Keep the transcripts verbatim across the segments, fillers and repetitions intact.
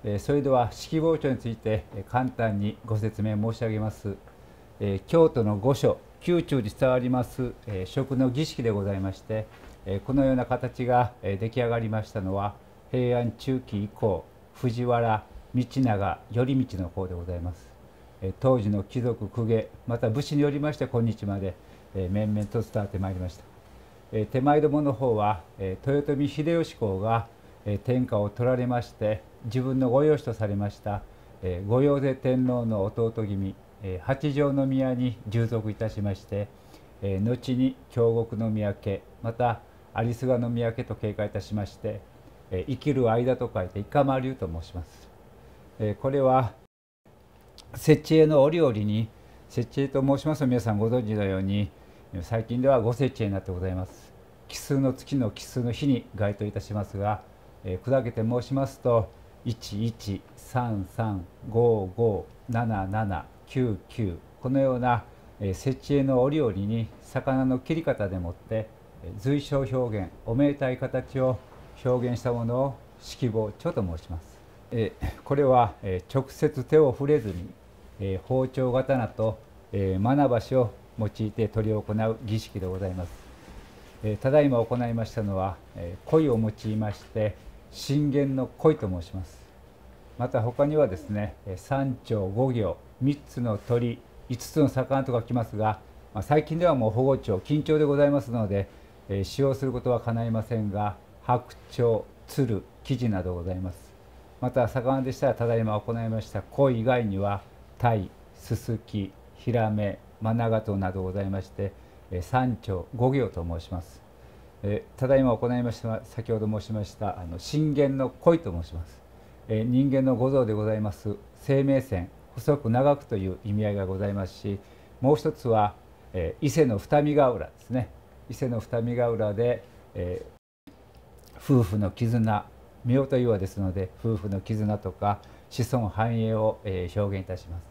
それでは式傍聴について簡単にご説明申し上げます。京都の御所宮中に伝わります食の儀式でございまして、このような形が出来上がりましたのは平安中期以降、藤原道長頼道の方でございます。当時の貴族公家また武士によりまして今日まで面々と伝わってまいりました。手前どもの方は豊臣秀吉公が天下を取られまして自分の御養子とされました御用手天皇の弟君八条宮に従属いたしまして、後に京極宮家また有栖川宮家と経過いたしまして、生きる間と書いて生間流と申します。これは設置絵の折々に、設置絵と申しますと皆さんご存知のように最近ではご設置絵になってございます。奇数の月の奇数の日に該当いたしますが、えー、砕けて申しますといちいちさんさんごごななななきゅうきゅうこのような、えー、設置絵の折々に魚の切り方でもって、えー、随所表現おめでたい形を表現したものを式傍聴と申します。えー、これは、えー、直接手を触れずに、えー、包丁刀と、えー、ま箸を用いて執り行う儀式でございます。ただいま行いましたのは鯉を用いまして信玄の鯉と申します。また他にはですね三鳥五行三つの鳥五つの魚と書きますが、最近ではもう保護鳥緊張でございますので使用することはかないませんが、白鳥鶴キジなどございます。また魚でしたらただいま行いました鯉以外には鯛ススキヒラメマナガトなどございまして三鳥五行と申します。えただいま行いました先ほど申しましたあの信玄の鯉と申します。え人間の五臓でございます生命線細く長くという意味合いがございますし、もう一つは、え伊勢の二見ヶ浦ですね。伊勢の二見ヶ浦で、えー、夫婦の絆夫というはですので夫婦の絆とか子孫繁栄を、えー、表現いたします。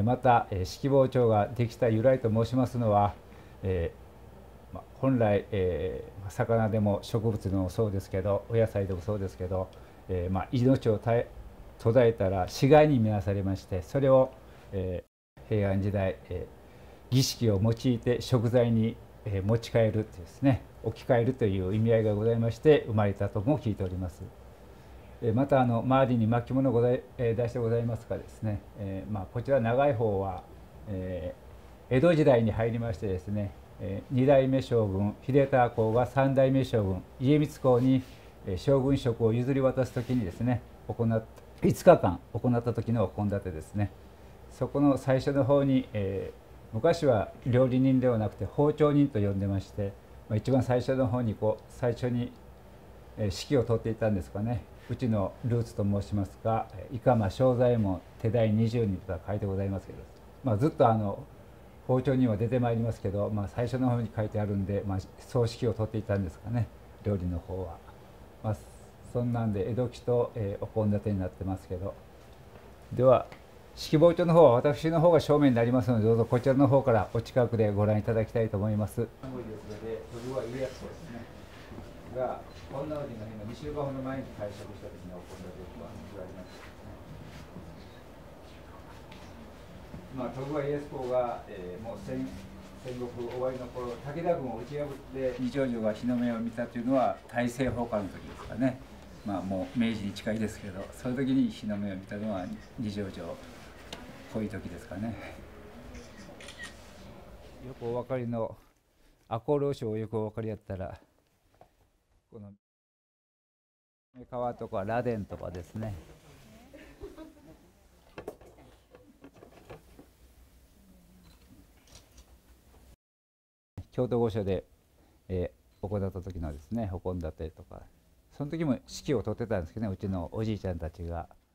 また式傍聴ができた由来と申しますのは、えーま、本来、えー、魚でも植物でもそうですけどお野菜でもそうですけど、えーま、命を途絶えたら死骸に見なされまして、それを、えー、平安時代、えー、儀式を用いて食材に、えー、持ち帰るってですね、置き換えるという意味合いがございまして生まれたとも聞いております。またあの周りに巻物ござい、えー、出してございますがですね、えーまあ、こちら長い方は、えー、江戸時代に入りましてですね、えー、に代目将軍秀忠公がさん代目将軍家光公に、えー、将軍職を譲り渡す時にですね行ったいつかかん行った時の献立ですね。そこの最初の方に、えー、昔は料理人ではなくて包丁人と呼んでまして、まあ、一番最初の方にこう最初に、えー、指揮を執っていたんですかね。うちのルーツと申しますか、生間正左衛門手代二十人とは書いてございますけど、まあ、ずっとあの包丁には出てまいりますけど、まあ、最初の方に書いてあるんで、まあ、葬式を取っていたんですかね、料理の方は。まあ、そんなんで江戸期と、えー、お献立になってますけど、では式傍聴の方は私の方が正面になりますので、どうぞこちらの方からお近くでご覧いただきたいと思います。が女王子の日のにしゅうかんほど前に退職した時に行ったということは言われました、まあ、徳川家康公が、えー、もう 戦, 戦国終わりの頃武田軍を打ち破って二条城が日の目を見たというのは大政奉還の時ですかね。まあもう明治に近いですけど、その時に日の目を見たのは二条城こういう時ですかね。よくお分かりの赤穂浪士をよくお分かりやったら、この川とか螺鈿とかですね、京都御所で、えー、行った時のですねお献立とか、その時も指揮を執ってたんですけどね、うちのおじいちゃんたちが。